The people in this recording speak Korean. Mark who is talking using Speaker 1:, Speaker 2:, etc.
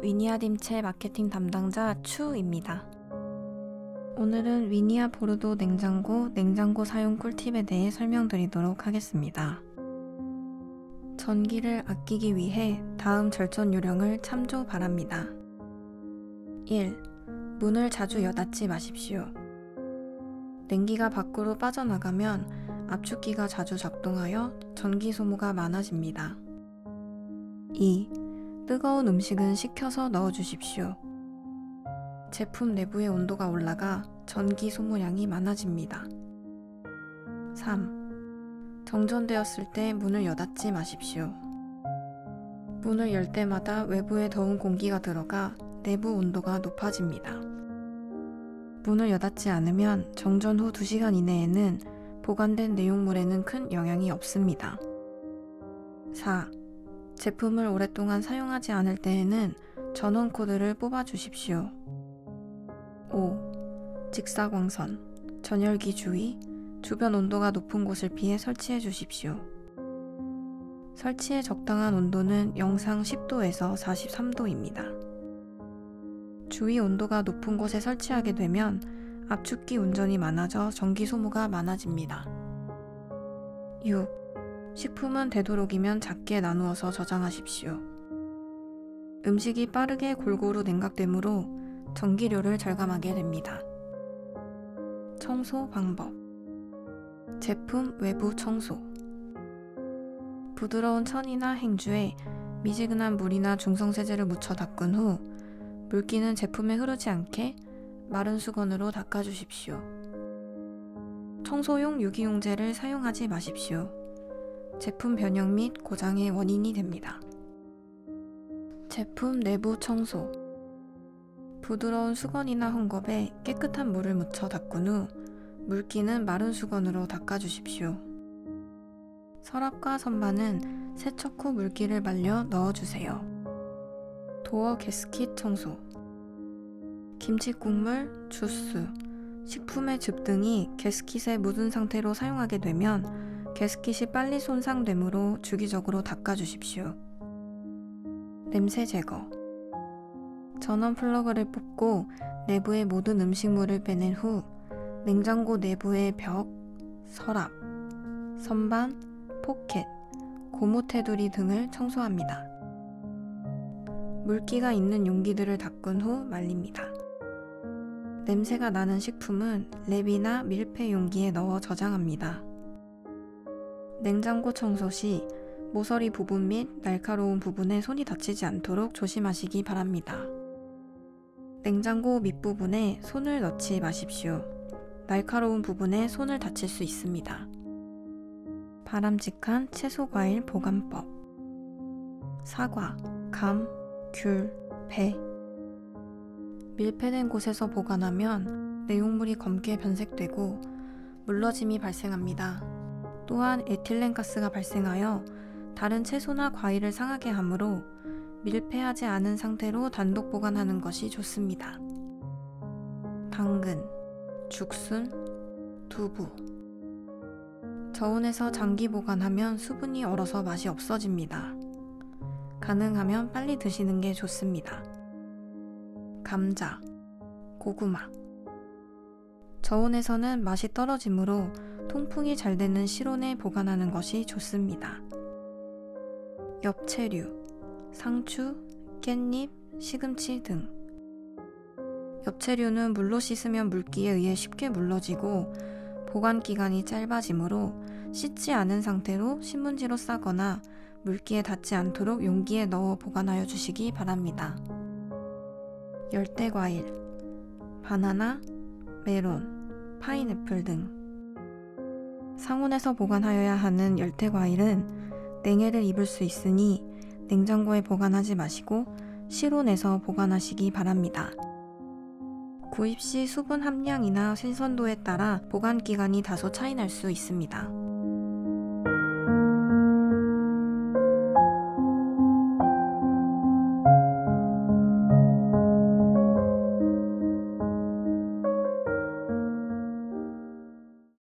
Speaker 1: 위니아딤체 마케팅 담당자 추입니다. 오늘은 위니아 보르도 냉장고 사용 꿀팁에 대해 설명드리도록 하겠습니다. 전기를 아끼기 위해 다음 절전 요령을 참조 바랍니다. 1. 문을 자주 여닫지 마십시오. 냉기가 밖으로 빠져나가면 압축기가 자주 작동하여 전기 소모가 많아집니다. 2. 뜨거운 음식은 식혀서 넣어주십시오. 제품 내부의 온도가 올라가 전기 소모량이 많아집니다. 3. 정전되었을 때 문을 여닫지 마십시오. 문을 열 때마다 외부에 더운 공기가 들어가 내부 온도가 높아집니다. 문을 여닫지 않으면 정전 후 2시간 이내에는 보관된 내용물에는 큰 영향이 없습니다. 4. 제품을 오랫동안 사용하지 않을 때에는 전원 코드를 뽑아 주십시오. 5. 직사광선, 전열기 주의, 주변 온도가 높은 곳을 피해 설치해 주십시오. 설치의 적당한 온도는 영상 10도에서 43도입니다. 주위 온도가 높은 곳에 설치하게 되면 압축기 운전이 많아져 전기 소모가 많아집니다. 6. 식품은 되도록이면 작게 나누어서 저장하십시오. 음식이 빠르게 골고루 냉각되므로 전기료를 절감하게 됩니다. 청소 방법. 제품 외부 청소. 부드러운 천이나 행주에 미지근한 물이나 중성세제를 묻혀 닦은 후 물기는 제품에 흐르지 않게 마른 수건으로 닦아주십시오. 청소용 유기용제를 사용하지 마십시오. 제품 변형 및 고장의 원인이 됩니다. 제품 내부 청소. 부드러운 수건이나 헝겊에 깨끗한 물을 묻혀 닦은 후 물기는 마른 수건으로 닦아주십시오. 서랍과 선반은 세척 후 물기를 말려 넣어주세요. 도어 가스킷 청소. 김치 국물, 주스, 식품의 즙 등이 가스킷에 묻은 상태로 사용하게 되면 가스킷이 빨리 손상되므로 주기적으로 닦아주십시오. 냄새 제거. 전원 플러그를 뽑고 내부의 모든 음식물을 빼낸 후 냉장고 내부의 벽, 서랍, 선반, 포켓, 고무 테두리 등을 청소합니다. 물기가 있는 용기들을 닦은 후 말립니다. 냄새가 나는 식품은 랩이나 밀폐 용기에 넣어 저장합니다. 냉장고 청소 시 모서리 부분 및 날카로운 부분에 손이 닿지 않도록 조심하시기 바랍니다. 냉장고 밑부분에 손을 넣지 마십시오. 날카로운 부분에 손을 다칠 수 있습니다. 바람직한 채소 과일 보관법. 사과, 감, 귤, 배. 밀폐된 곳에서 보관하면 내용물이 검게 변색되고 물러짐이 발생합니다. 또한 에틸렌가스가 발생하여 다른 채소나 과일을 상하게 하므로 밀폐하지 않은 상태로 단독 보관하는 것이 좋습니다. 당근, 죽순, 두부. 저온에서 장기 보관하면 수분이 얼어서 맛이 없어집니다. 가능하면 빨리 드시는 게 좋습니다. 감자, 고구마. 저온에서는 맛이 떨어지므로 통풍이 잘 되는 실온에 보관하는 것이 좋습니다. 엽채류, 상추, 깻잎, 시금치 등. 엽채류는 물로 씻으면 물기에 의해 쉽게 물러지고 보관 기간이 짧아지므로 씻지 않은 상태로 신문지로 싸거나 물기에 닿지 않도록 용기에 넣어 보관하여 주시기 바랍니다. 열대과일, 바나나, 메론, 파인애플 등. 상온에서 보관하여야 하는 열대과일은 냉해를 입을 수 있으니 냉장고에 보관하지 마시고 실온에서 보관하시기 바랍니다. 구입 시 수분 함량이나 신선도에 따라 보관 기간이 다소 차이 날 수 있습니다.